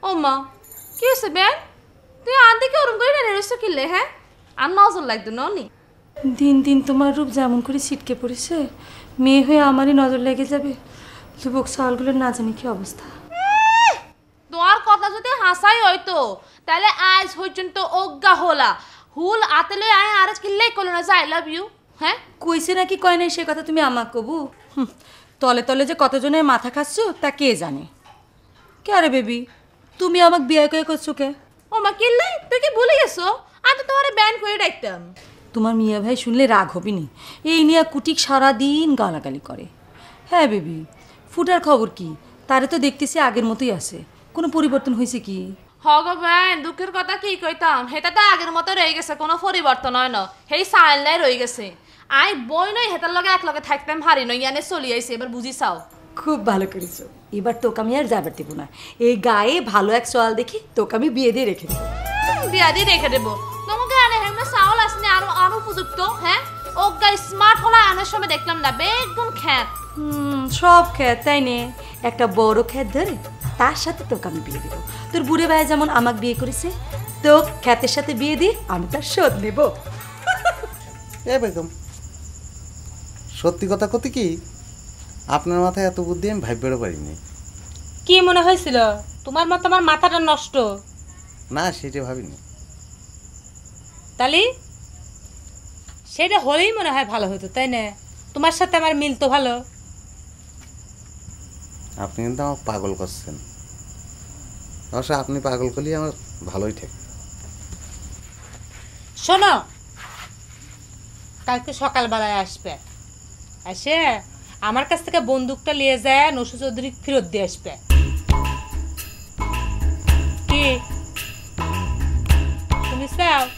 ও মা কি হয়েছে বেন তুই আন্দিকে ওরম করে নেড়েছো কিনলে হ্যাঁ আর নজর লাগতো নি দিন দিন তোমার রূপ যেমন করে ছিটকে পড়েছে মেয়ে হয়ে আমারই নজর লেগে যাবে যুবক চালগুলোর না জানি কি অবস্থা তোমার কথা যদি হাসাই হইতো তাহলে আজ পর্যন্ত অজ্ঞা হলা হুল আতেলে আয় আর কিনলেই করলো না যে আই লাভ ইউ হ্যাঁ কইছে নাকি কয় নাই সে কথা তুমি আমাক কবু তলে তলে যে কতজনের মাথা খাচ্ছ তা কে জানে কে আরে বেবি তুমি আমাকে বিয়ে করে করছো কে ও মা কিনলে তুই কি ভুলে গেছো আমি তো তোমার ব্যান করে ডাকতাম তোমার মিয়া ভাই শুনলে রাগ হবিনি এই নিয়ে কুটিক সারাদিন গালাগালি করে হ্যাঁ বেবি ফুটার খবর কি তারে তো দেখতেছি আগের মতোই আছে কোনো পরিবর্তন হয়েছে কি ভগবান দুঃখের কথা কি কইতাম হেটা তো আগের মতো রয়ে গেছে কোনো পরিবর্তন হয় না সেই সাইলাই রয়ে গেছে আই বই নই হেতার লগে এক লগে থাকতাম হারি নই ইয়ানে চলি আইছে এবার বুঝি চাও খুব ভালো করেছো এবার তোকে আমি আর যাবার দেবো না এই গায়ে ভালো এক সোয়াল দেখি তোকে আমি বিয়ে দিয়ে রেখে দেবো বিয়া দিয়ে রেখে দেবো তোমাকে আনে হেমনা চাউল আসনে আরো অনুপযুক্ত হ্যাঁ ওগা স্মার্ট হলা আনার সময় দেখলাম না বেগুন খ্যাত সব খ্যাত তাই নে একটা বড় খ্যাত ধরে তার সাথে তোকে আমি বিয়ে দেবো তোর বুড়ে ভাই যেমন আমাকে বিয়ে করেছে তো খ্যাতের সাথে বিয়ে দিয়ে আমি তার শোধ নেব এ বেগম সত্যি কথা কত কি আপনার মাথায় এত বুদ্ধি আমি ভাববেরও পারিনি কি মনে হয়েছিল তোমার মতো আমার মাথাটা নষ্ট না সেটা ভাবিনি তাহলে সেটা হলেই মনে হয় ভালো হতো তাই না তোমার সাথে আমার মিল তো ভালো আপনি কিন্তু আমার পাগল করছেন অবশ্য আপনি পাগল করলে আমার ভালোই ঠেক শোনো কালকে সকালবেলায় আসবে এসে আমার কাছ থেকে বন্দুকটা নিয়ে যায় নসু চৌধুরী ফেরত দিয়ে আসবে কি শুনিস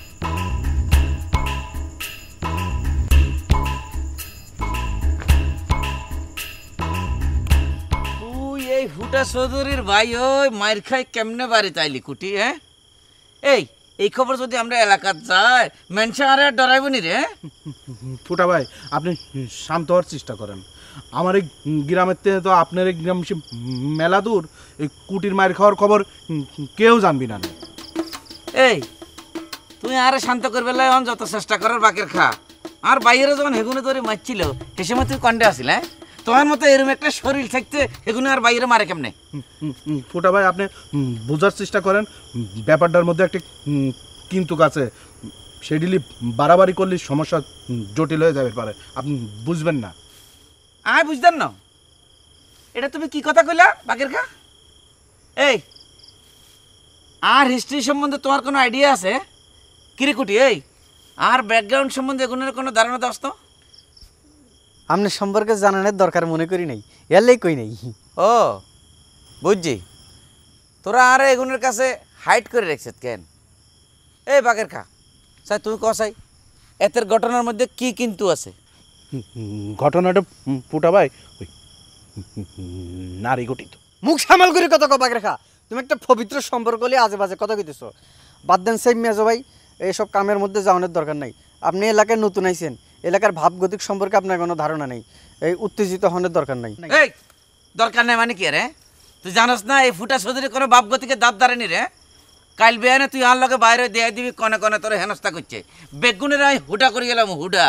এই ফুটা চৌধুরীর ভাই ওই মায়ের খাই কেমনে বাড়ি তাইলি কুটি হ্যাঁ এই খবর যদি আমরা এলাকাত যাই মেনশন আরে ডরাইব নি রে ফুটা ভাই আপনি শান্ত হওয়ার চেষ্টা করেন আমার এই গ্রামের থেকে তো আপনার এই গ্রাম মেলা দূর এই কুটির মায়ের খাওয়ার খবর কেউ জানবি না এই তুই আরে শান্ত করবে যত চেষ্টা করার বাকের খা আর বাইরে যখন হেগুনে ধরে মারছিল সে সময় তুই কন্ডে আসিল হ্যাঁ তোমার মতো এরকম একটা শরীর থাকতে এগুলো আর বাইরে মারে কেমনে ফুটা ভাই আপনি বোঝার চেষ্টা করেন ব্যাপারটার মধ্যে একটা কিন্তু আছে সেডিলি বাড়াবাড়ি করলে সমস্যা জটিল হয়ে যাবে পারে আপনি বুঝবেন না আয় বুঝতেন না এটা তুমি কি কথা কইলা বাকের খা এই আর হিস্ট্রি সম্বন্ধে তোমার কোনো আইডিয়া আছে কিরিকুটি এই আর ব্যাকগ্রাউন্ড সম্বন্ধে এগুলোর কোনো ধারণা দাও তো আপনার সম্পর্কে জানানোর দরকার মনে করি নাই এলেই কই নাই ও বুঝছি তোরা আর এগুনের কাছে হাইট করে রেখেছ কেন এই বাঘের খা সাই তুই কসাই এতের ঘটনার মধ্যে কি কিন্তু আছে ঘটনাটা ফুটা ভাই ওই নারী গঠিত মুখ সামাল করে কত কবাক রেখা তুমি একটা পবিত্র সম্পর্ক নিয়ে আজে বাজে কথা কইতেছো বাদ দেন সেই মেজো ভাই এইসব কামের মধ্যে যাওয়ানোর দরকার নাই আপনি এলাকায় নতুন আইছেন এলাকার ভাবগতিক সম্পর্কে আপনার কোনো ধারণা নেই এই উত্তেজিত হওয়ার দরকার নাই এই দরকার নাই মানে কি রে তুই জানাস না এই ফুটা চৌধুরী কোনো ভাবগতিকে দাঁত দাঁড়ানি রে কাল বেয়ানে তুই আর লগে বাইরে দিয়ে দিবি কনে কনে তোর হেনস্থা করছে বেগুনের আমি হুডা করে গেলাম হুডা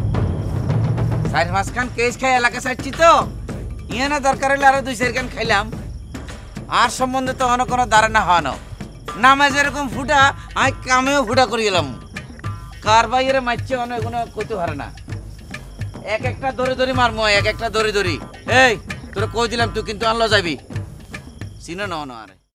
4 মাস খান কেস খাই এলাকা ছাড়ছি তো ইয়ে না দরকার হলে আরো 2-4 খান খাইলাম আর সম্বন্ধে তো অন্য কোনো ধারণা হওয়ানো নামে যেরকম ফুটা আমি কামেও ফুটা করে গেলাম কার বাইরে মারছে অনেক কোনো কইতে পারে না এক একটা ধরে ধরে মারমো এক একটা ধরে ধরি এই তোরা কই দিলাম তুই কিন্তু আনলো যাবি চিনো না আরে